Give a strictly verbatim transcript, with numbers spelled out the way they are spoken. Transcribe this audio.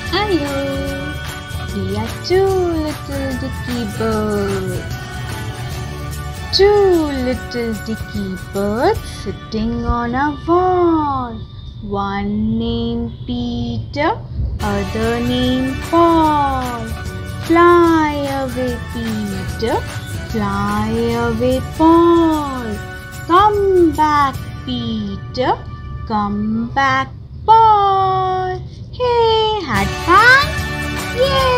Hello! We are two little Dicky birds. Two little Dicky birds sitting on a wall. One named Peter, other named Paul. Fly away, Peter, fly away, Paul. Come back, Peter, come back, Paul. Hey, had fun? Yay!